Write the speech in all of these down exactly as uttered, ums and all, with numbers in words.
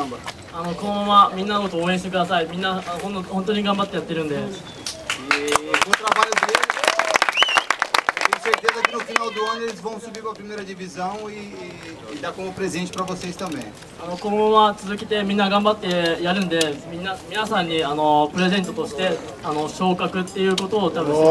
caramba. あのこのままみんなのことを応援してください。みんなあのほんの本当に頑張ってやってるんで。 E com o trabalho deles, tenho certeza que no final do ano eles vão subir para a primeira divisão e, e, e dar como presente para vocês também. あのこのまま続けてみんな頑張ってやるんで、みんな皆さんにあのプレゼントとしてあの昇格っていうことを多分。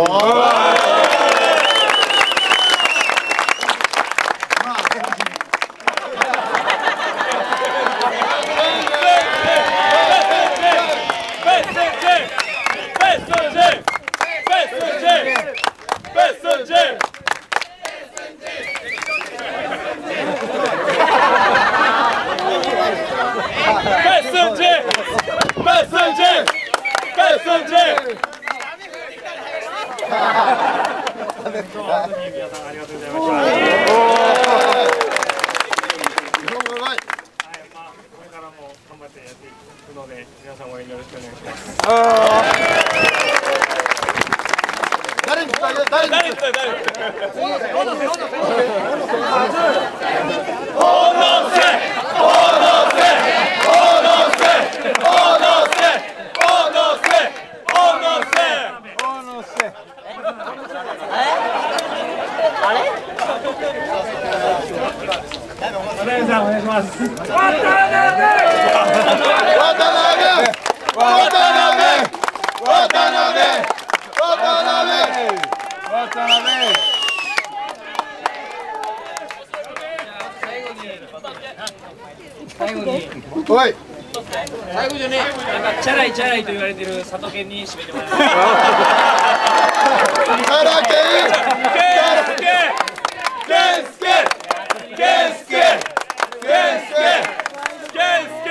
最後じゃねえ、なんかチャラいチャラいと言われてる佐藤健に締めてもらいます。チャラケン、ケンスケ、ケンスケ、ケンスケ、ケンスケ、ケンス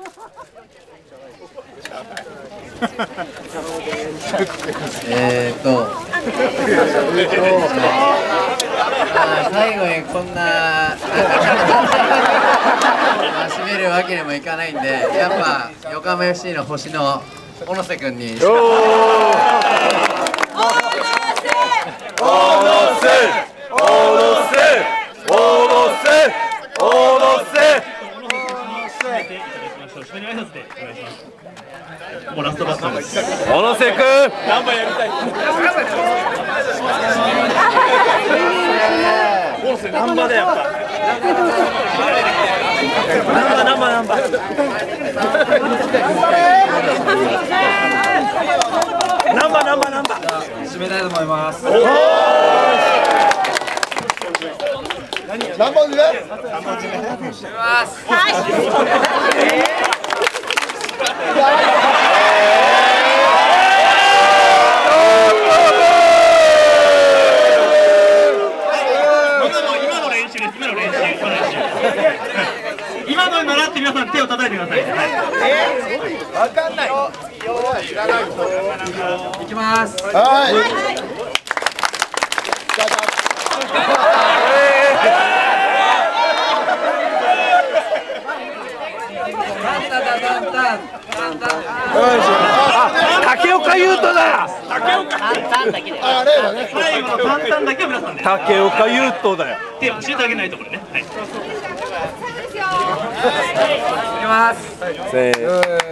ケ。 えーっと最後にこんな締めるわけにもいかないんで、やっぱ横浜 エフシー の星の小野瀬君に。小野瀬、小野瀬、小野瀬、小野瀬、小野瀬。 もうラストバッターです。 小野瀬君。 何番やりたい。 小野瀬ナンバーだよ。ナンバーナンバーナンバー。ナンバーナンバーナンバー。締めたいと思います。 何本で？ 締めます。 今の習って皆さん手を叩いてください。 わかんない。 いきます。 はい。 竹岡優斗だ。竹岡。 あれだね。 最後の簡単だけは皆さんね。 竹岡優斗だよ。 手を教えてあげないところね。はい。 いきます。 せーの。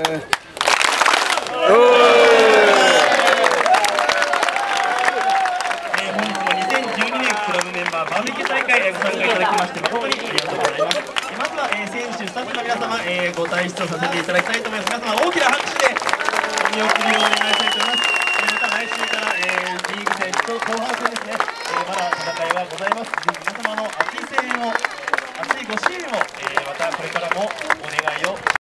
本日もにせんじゅうにねんクラブメンバーバーベキュー大会へご参加いただきまして誠にありがとうございます。まずは、えー、選手スタッフの皆様、えー、ご退出をさせていただきたいと思います。皆様大きな拍手で見送りをお願いしたいと思います。えー、また来週から、えー、リーグ戦と後半戦ですね、えー、まだ戦いはございます。ぜひ皆様の熱い声援を